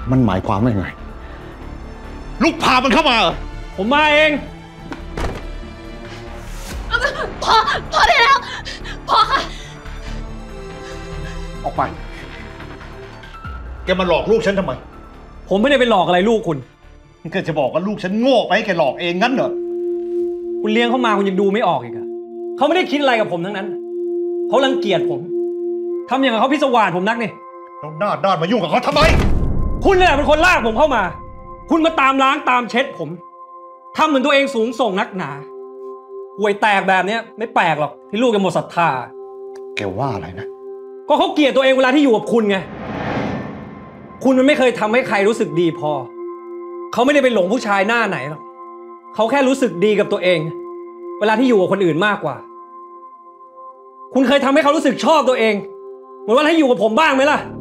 มันหมายความว่าไงลูกพามันเข้ามาเหรอผมมาเองพอได้แล้วพอค่ะออกไปแกมาหลอกลูกฉันทำไมผมไม่ได้ไปหลอกอะไรลูกคุณแกจะบอกว่าลูกฉันโง่ไปให้แกหลอกเองงั้นเหรอคุณเลี้ยงเขามาคุณยังดูไม่ออกอีกอะเขาไม่ได้คิดอะไรกับผมทั้งนั้นเขารังเกียจผมทำอย่างกับเขาพิศวาสผมนักนี่แล้วหน้าด้านมายุ่งกับเขาทำไมคุณเนี่ยเป็นคนลากผมเข้ามาคุณมาตามล้างตามเช็ดผมทำเหมือนตัวเองสูงส่งนักหนาห่วยแตกแบบนี้ไม่แปลกหรอกที่ลูกจะหมดศรัทธาแกว่าอะไรนะก็เขาเกลียดตัวเองเวลาที่อยู่กับคุณไงคุณมันไม่เคยทำให้ใครรู้สึกดีพอเขาไม่ได้ไปหลงผู้ชายหน้าไหนหรอกเขาแค่รู้สึกดีกับตัวเองเวลาที่อยู่กับคนอื่นมากกว่าคุณเคยทำให้เขารู้สึกชอบตัวเองเหมือนว่าให้อยู่กับผมบ้างไหมล่ะ